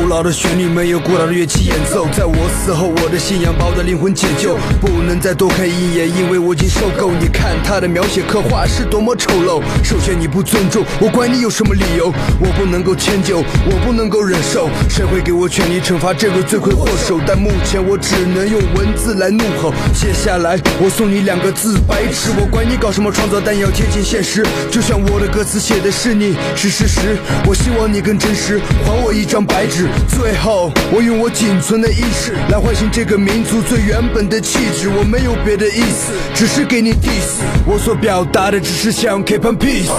老的旋律，没有古老的乐器演奏。在我死后，我的信仰把我的灵魂解救，不能再多看一眼，因为我已经受够。你看他的描写刻画是多么丑陋。首先你不尊重我，管你有什么理由，我不能够迁就，我不能够忍受。谁会给我权力惩罚这个罪魁祸首？但目前我只能用文字来怒吼。接下来我送你2个字：白痴。我管你搞什么创造，但要贴近现实。就像我的歌词写的是你，是事实。我希望你更真实，还我一张白纸。最后我用我仅存的意识来唤醒这个民族最原本的气质。我没有别的意思，只是给你 diss。 我所表达的只是想 keep on peace。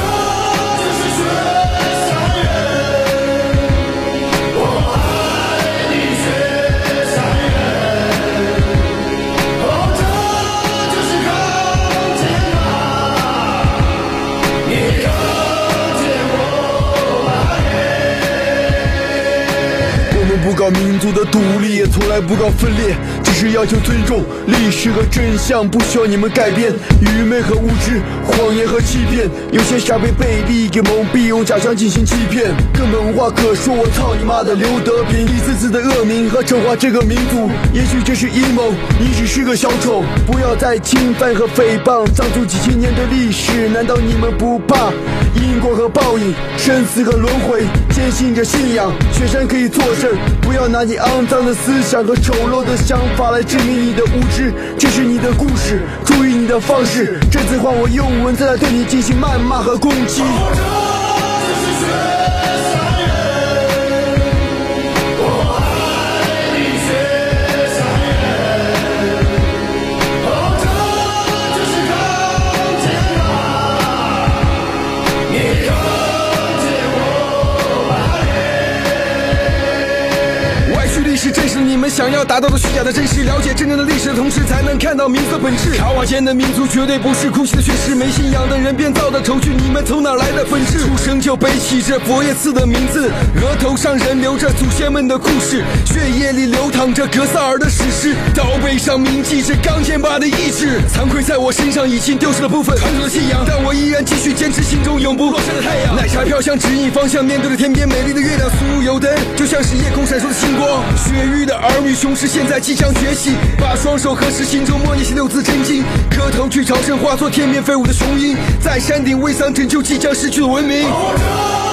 不搞民族的独立，也从来不搞分裂，只是要求尊重历史和真相，不需要你们改变。愚昧和无知，谎言和欺骗，有些傻被贝利给蒙蔽，用假象进行欺骗。根本无话可说，我操你妈的刘德平！一次次的恶名和丑化这个民族，也许这是阴谋，你只是个小丑。不要再侵犯和诽谤藏族几千年的历史，难道你们不怕因果和报应，生死和轮回？坚信着信仰，雪山可以作证。不要拿你肮脏的思想和丑陋的想法来证明你的无知，这是你的故事，注意你的方式。这次换我用文字来对你进行谩骂和攻击。是真实你们想要达到的虚假的真实，了解真正的历史的同时，才能看到民族的本质。卡瓦间的民族绝对不是哭泣的血誓，没信仰的人编造的仇惧，你们从哪来的本质？出生就背起着佛爷赐的名字，额头上人流着祖先们的故事，血液里流淌着格萨尔的史诗，刀背上铭记着刚健拔的意志。惭愧在我身上已经丢失了部分传统的信仰，但我依然继续坚持心中永不落山的太阳。奶茶飘香指引方向，面对着天边美丽的月亮，酥油灯就像是夜空闪烁的星光。血域的儿女雄狮现在即将崛起，把双手合十，心中默念6字真经，磕头去朝圣，化作天边飞舞的雄鹰，在山顶为丧拯救即将失去的文明。